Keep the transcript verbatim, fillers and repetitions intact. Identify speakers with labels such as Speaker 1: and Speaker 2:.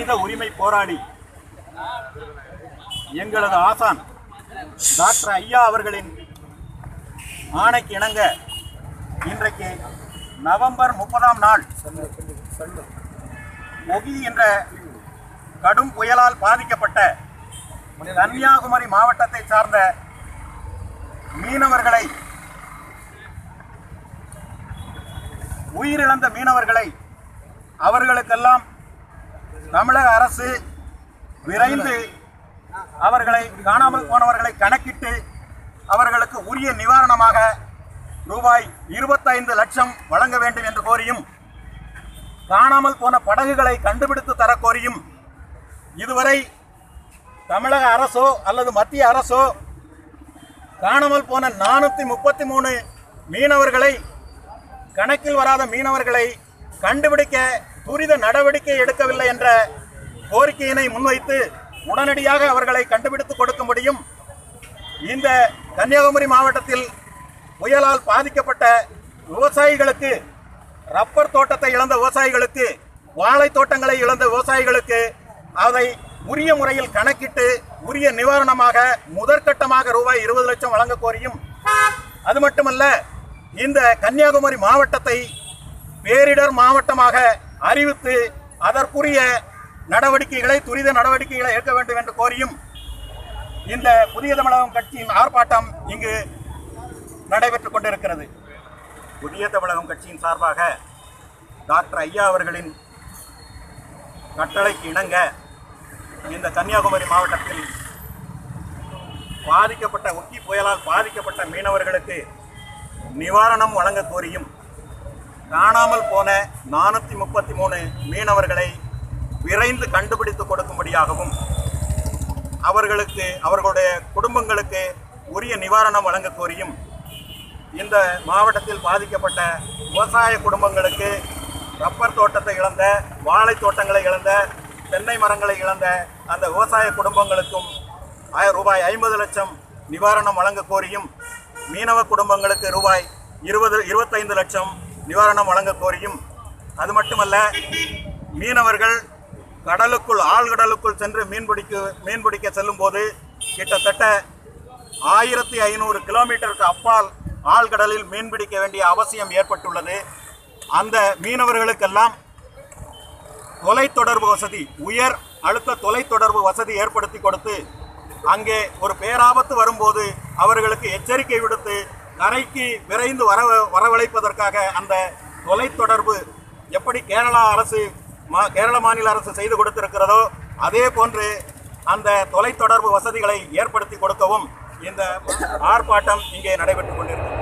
Speaker 1: மனித உரிமை போராளி எங்களது ஆசான் டாக்டர் ஐயா அவர்களின் ஆணைக்கு இணங்க இன்றைக்கு நவம்பர் முப்பதாம் நாள் ஒகி என்ற கடும் புயலால் பாதிக்கப்பட்ட கன்னியாகுமரி மாவட்டத்தை சார்ந்த மீனவர்களை உயிரிழந்த மீனவர்களை அவர்களுக்கெல்லாம் தமிழக அரசு விரைந்து அவர்களை காணாமல் போனவர்களை கணக்கிட்டு அவர்களுக்கு உரிய நிவாரணமாக ரூபாய் இருபத்தைந்து லட்சம் வழங்க வேண்டும் என்று கோரியும், காணாமல் போன படகுகளை கண்டுபிடித்து தர கோரியும் இதுவரை தமிழக அரசோ அல்லது மத்திய அரசோ காணாமல் போன நானூற்றி முப்பத்தி மூணு மீனவர்களை, கணக்கில் வராத மீனவர்களை கண்டுபிடிக்க துரித நடவடிக்கை எடுக்கவில்லை என்ற கோரிக்கையினை முன்வைத்து உடனடியாக அவர்களை கண்டுபிடித்து கொடுக்க முடியும். இந்த கன்னியாகுமரி மாவட்டத்தில் புயலால் பாதிக்கப்பட்ட விவசாயிகளுக்கு, ரப்பர் தோட்டத்தை இழந்த விவசாயிகளுக்கு, வாழை தோட்டங்களை இழந்த விவசாயிகளுக்கு அதை உரிய முறையில் கணக்கிட்டு உரிய நிவாரணமாக முதற்கட்டமாக ரூபாய் இருபது லட்சம் வழங்க கோரியும், அது மட்டுமல்ல இந்த கன்னியாகுமரி மாவட்டத்தை பேரிடர் மாவட்டமாக அறிவித்து அதற்குரிய நடவடிக்கைகளை, துரித நடவடிக்கைகளை எடுக்க வேண்டும் என்று கோரியும் இந்த புதிய தமிழகம் கட்சியின் ஆர்ப்பாட்டம் இங்கு நடைபெற்றுக் கொண்டிருக்கிறது. புதிய தமிழகம் கட்சியின் சார்பாக டாக்டர் ஐயா அவர்களின் கட்டளைக்கு இணங்க இந்த கன்னியாகுமரி மாவட்டத்தில் பாதிக்கப்பட்ட ஒக்கி புயலால் பாதிக்கப்பட்ட மீனவர்களுக்கு நிவாரணம் வழங்க கோரியும், காணாமல் போன நானூற்றி முப்பத்தி மூணு மீனவர்களை விரைந்து கண்டுபிடித்து கொடுக்கும்படியாகவும் அவர்களுக்கு, அவர்களுடைய குடும்பங்களுக்கு உரிய நிவாரணம் வழங்க கோரியும், இந்த மாவட்டத்தில் பாதிக்கப்பட்ட விவசாய குடும்பங்களுக்கு ரப்பர் தோட்டத்தை இழந்த, வாழை தோட்டங்களை இழந்த, தென்னை மரங்களை இழந்த அந்த விவசாய குடும்பங்களுக்கும் ரூபாய் ஐம்பது லட்சம் நிவாரணம் வழங்க கோரியும், மீனவ குடும்பங்களுக்கு ரூபாய் இருபது இருபத்தைந்து லட்சம் நிவாரணம் வழங்க கோரியும், அது மட்டுமல்ல மீனவர்கள் கடலுக்குள், ஆழ்கடலுக்குள் சென்று மீன்பிடிக்க மீன்பிடிக்க செல்லும் போது கிட்டத்தட்ட ஆயிரத்தி ஐநூறு கிலோமீட்டருக்கு அப்பால் ஆழ்கடலில் மீன்பிடிக்க வேண்டிய அவசியம் ஏற்பட்டுள்ளது. அந்த மீனவர்களுக்கெல்லாம் தொலைத்தொடர்பு வசதி, உயர் அழுத்த தொலைத்தொடர்பு வசதி ஏற்படுத்தி கொடுத்து, அங்கே ஒரு பேராபத்து வரும்போது அவர்களுக்கு எச்சரிக்கை விடுத்து கரைக்கு விரைந்து வர வரவழைப்பதற்காக அந்த தொலைத்தொடர்பு எப்படி கேரளா அரசு கேரள மாநில அரசு செய்து கொடுத்திருக்கிறதோ அதே போன்று அந்த தொலைத்தொடர்பு வசதிகளை ஏற்படுத்தி கொடுக்கவும் இந்த ஆர்ப்பாட்டம் இங்கே நடைபெற்றுக் கொண்டிருக்கிறது.